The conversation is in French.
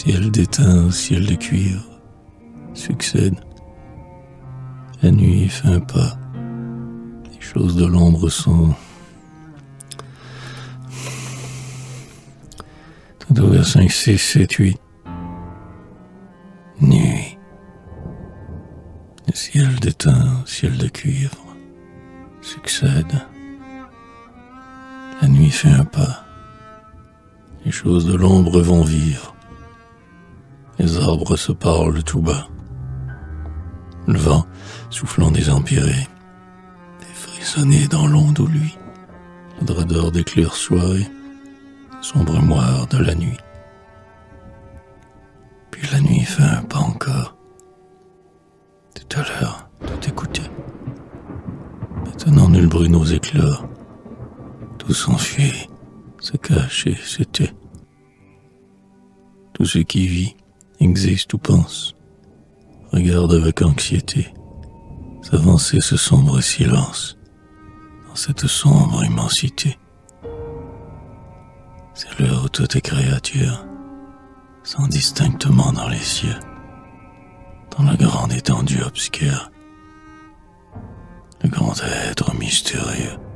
ciel d'étain au ciel de cuivre succède. La nuit fait un pas. Les choses de l'ombre sont tout ouvert 5, 6, 7, 8. Nuit. Le ciel d'étain au ciel de cuivre succède. La nuit fait un pas. Les choses de l'ombre vont vivre. Les arbres se parlent tout bas. Le vent, soufflant désempiré, fait frissonner dans l'onde où lui, le drap d'or des claires soirées, sombre moire de la nuit. Puis la nuit fait un pas encore. Tout à l'heure, tout écoutait. Maintenant nul bruit n'ose éclore. Tout s'enfuit, se cache et se tait. Tout ce qui vit, existe ou pense, regarde avec anxiété s'avancer ce sombre silence dans cette sombre immensité. C'est l'heure où toutes les créatures sont distinctement dans les cieux, dans la grande étendue obscure, le grand être mystérieux